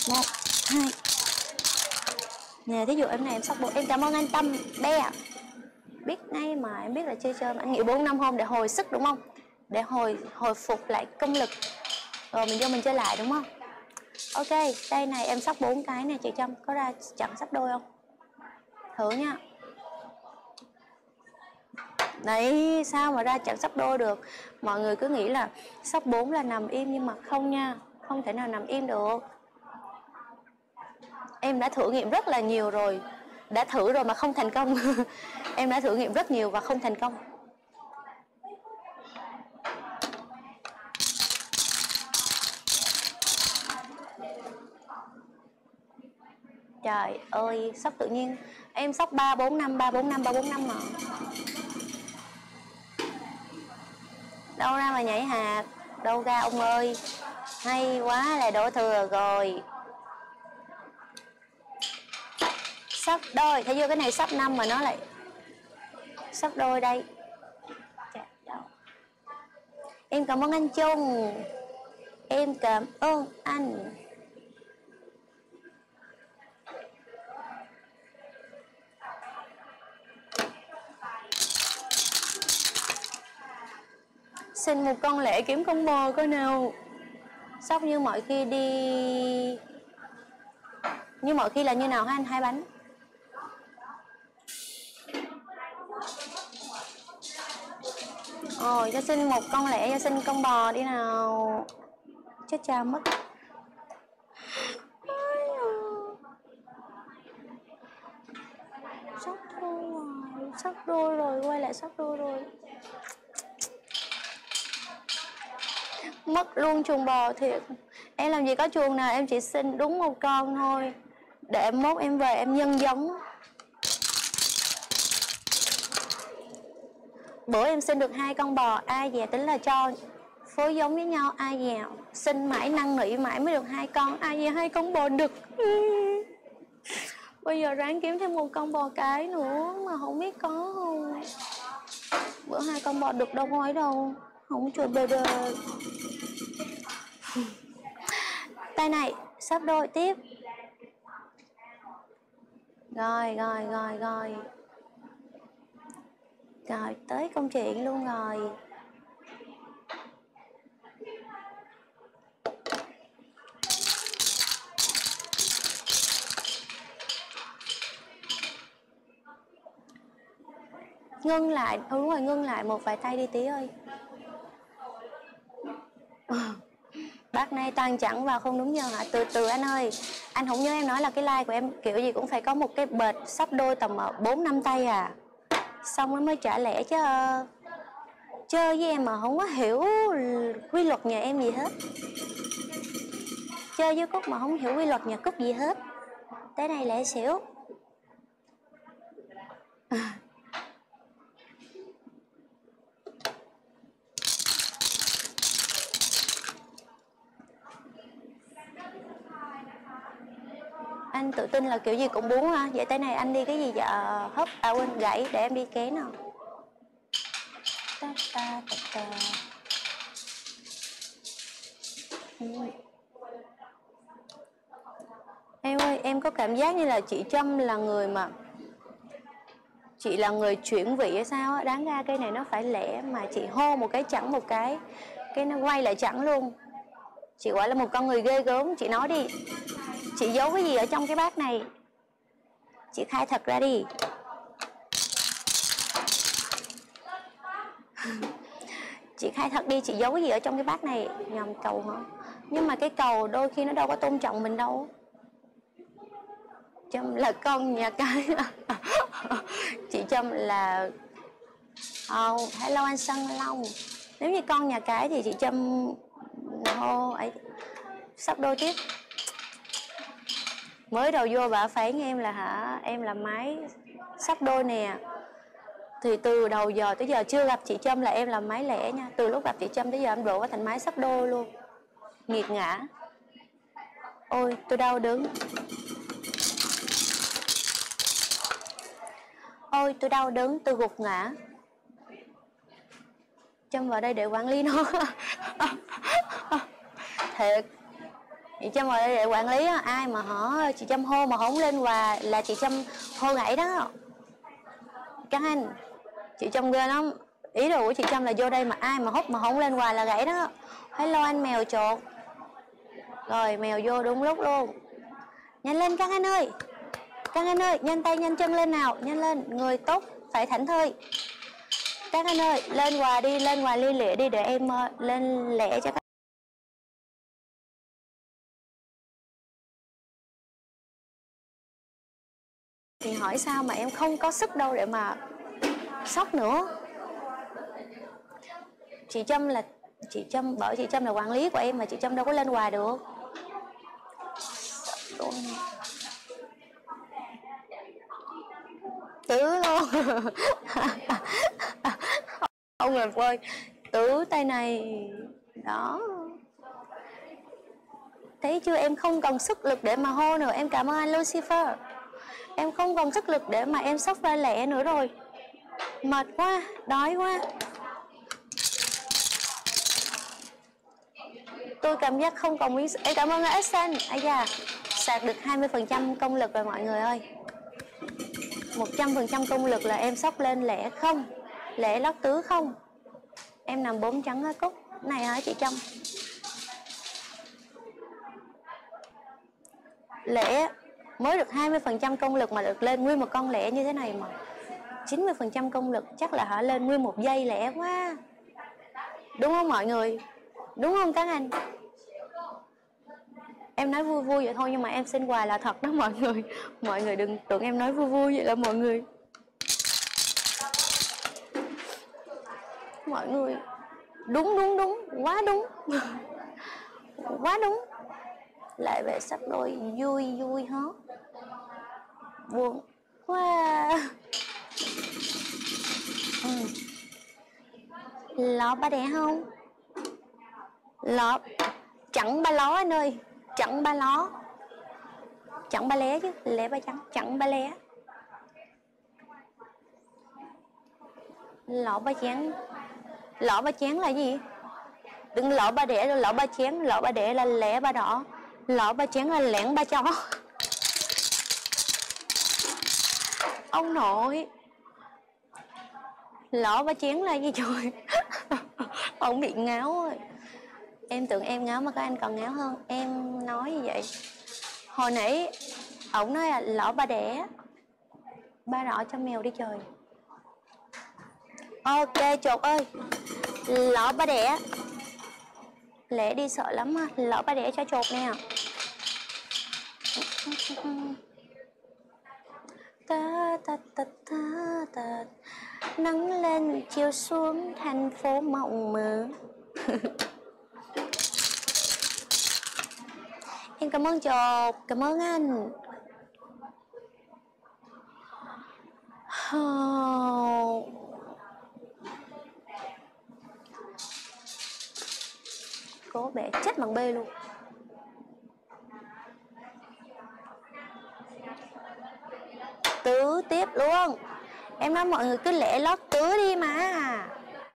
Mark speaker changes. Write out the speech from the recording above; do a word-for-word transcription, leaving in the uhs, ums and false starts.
Speaker 1: Một, hai. Nè, thí dụ em này em sắp bốn. Em cảm ơn anh Tâm Be. Biết ngay mà, em biết là chơi chơi mà. Anh nghỉ bốn năm hôm để hồi sức đúng không? Để hồi hồi phục lại công lực. Rồi mình vô mình chơi lại đúng không? Ok, đây này em sắp bốn cái này chị Trâm. Có ra chặn sắp đôi không? Thử nha. Đấy, sao mà ra chặn sắp đôi được. Mọi người cứ nghĩ là sắp bốn là nằm im, nhưng mà không nha. Không thể nào nằm im được. Em đã thử nghiệm rất là nhiều rồi. Đã thử rồi mà không thành công. Em đã thử nghiệm rất nhiều và không thành công. Trời ơi, sắp tự nhiên. Em sắp ba bốn năm, ba bốn năm, ba bốn năm mà. Đâu ra mà nhảy hạt. Đâu ra ông ơi. Hay quá là đổ thừa rồi. Sắp đôi. Thấy chưa, cái này sắp năm mà nó lại sắp đôi đây. Em cảm ơn anh Trung. Em cảm ơn anh. Xin một con lẻ kiếm con bò coi nào. Sóc như mọi khi đi. Như mọi khi là như nào hả anh? Hai bánh. Ồ, cho xin một con lẻ, cho xin con bò đi nào. Chết cha mất. Sắp đôi rồi, sắp đôi rồi, quay lại sắp đôi rồi. Mất luôn chuồng bò thiệt. Em làm gì có chuồng nào, em chỉ xin đúng một con thôi. Để mốt em về em nhân giống. Bữa em xin được hai con bò, ai dè tính là cho phối giống với nhau, ai dè xin mãi năn nỉ mãi mới được hai con, ai dè hai con bò đực. Bây giờ ráng kiếm thêm một con bò cái nữa mà không biết có không. Bữa hai con bò đực đâu có ấy đâu. Không chơi bề bề. Tay này sắp đôi tiếp. Rồi rồi rồi rồi. Rồi tới công chuyện luôn rồi. Ngưng lại, ừ, đúng rồi, ngưng lại một vài tay đi tí ơi. Bác này toàn chẳng vào không đúng giờ hả? Từ từ anh ơi. Anh không nhớ em nói là cái like của em kiểu gì cũng phải có một cái bệt sắp đôi tầm bốn năm tay à. Xong nó mới trả lẻ chứ. Chơi với em mà không có hiểu quy luật nhà em gì hết. Chơi với Cúc mà không hiểu quy luật nhà Cúc gì hết. Tới này lẻ xỉu. Anh tự tin là kiểu gì cũng bốn ha. Vậy tới này anh đi cái gì vậy? Hấp, à quên, gãy để em đi ké nào. Ta ta ta ta. Ừ. Em ơi, em có cảm giác như là chị Trâm là người mà chị là người chuyển vị hay sao á. Đáng ra cây này nó phải lẻ mà chị hô một cái chẳng một cái, cái nó quay lại chẳng luôn. Chị quả là một con người ghê gớm. Chị nói đi, chị giấu cái gì ở trong cái bát này? Chị khai thật ra đi. Chị khai thật đi, chị giấu cái gì ở trong cái bát này? Nhầm cầu hả? Nhưng mà cái cầu đôi khi nó đâu có tôn trọng mình đâu. Trâm là con nhà cái. Chị Trâm là oh, hello anh Sân Long. Nếu như con nhà cái thì chị Trâm hô ấy sắp đôi tiếp. Mới đầu vô bà phán em là hả, em là máy sắp đôi nè. Thì từ đầu giờ tới giờ chưa gặp chị Trâm là em làm máy lẻ nha. Từ lúc gặp chị Trâm tới giờ em đổ qua thành máy sắp đôi luôn. Nghiệt ngã. Ôi tôi đau đớn. Ôi tôi đau đớn, tôi gục ngã. Trâm vào đây để quản lý nó. Thiệt. Chị Trâm ở đây để quản lý á, ai mà họ chị Trâm hô mà không lên quà là chị Trâm hô gãy đó các anh. Chị Trâm ghê lắm. Ý đồ của chị Trâm là vô đây mà ai mà hút mà không lên quà là gãy đó. Hello anh mèo chột. Rồi mèo vô đúng lúc luôn. Nhanh lên các anh ơi. Các anh ơi, nhanh tay nhanh chân lên nào. Nhanh lên, người tốt phải thảnh thơi. Các anh ơi, lên quà đi, lên quà lia lịa đi để em uh, lên lẻ cho các. Thì hỏi sao mà em không có sức đâu để mà sốc nữa. Chị Trâm là chị Trâm, bởi chị Trâm là quản lý của em mà chị Trâm đâu có lên quà được. Tứ luôn. Ông Ngọc ơi, tứ tay này đó. Thấy chưa, em không còn sức lực để mà hô nữa. Em cảm ơn anh Lucifer. Em không còn sức lực để mà em sốc ra lẻ nữa rồi. Mệt quá, đói quá. Tôi cảm giác không còn miếng. Em cảm ơn Essence. Ây da, sạc được hai mươi phần trăm công lực rồi mọi người ơi. Một trăm phần trăm công lực là em sốc lên lẻ không. Lẻ lót tứ không. Em nằm bốn trắng ở cúc. Này hả chị Trâm? Lẻ mới được hai mươi phần trăm công lực mà được lên nguyên một con lẻ như thế này mà. chín mươi phần trăm công lực chắc là họ lên nguyên một giây lẻ quá. Đúng không mọi người? Đúng không các anh? Em nói vui vui vậy thôi nhưng mà em xin quà là thật đó mọi người. Mọi người đừng tưởng em nói vui vui vậy là mọi người. Mọi người đúng đúng đúng, quá đúng. Quá đúng. Lại về sắp đôi vui vui hả? Buồn quá. Ừ. Lọ ba đẻ không? Lọ chẳng ba ló anh ơi. Chẳng ba ló. Chẳng ba lé chứ. Lé ba trắng. Chẳng ba lé. Lọ ba chén. Lọ ba chén là gì? Đừng lọ ba đẻ rồi, lọ ba chén. Lọ ba đẻ là lẻ ba đỏ. Lọ ba chén là lẻn ba chó. Ông nội. Lọ ba chén là gì trời? Ông bị ngáo rồi. Em tưởng em ngáo mà các anh còn ngáo hơn. Em nói như vậy. Hồi nãy ổng nói là lọ ba đẻ. Ba đỏ cho mèo đi trời. Ok chột ơi. Lọ ba đẻ. Lẽ đi sợ lắm ha. Lọ ba đẻ cho chột nè. Ta ta ta ta ta. Nắng lên chiều xuống thành phố mộng mơ. Em cảm ơn chột. Cảm ơn anh. Oh. Cố bẻ chết bằng bê luôn. Tứ tiếp luôn. Em nói mọi người cứ lẻ lót tứ đi mà.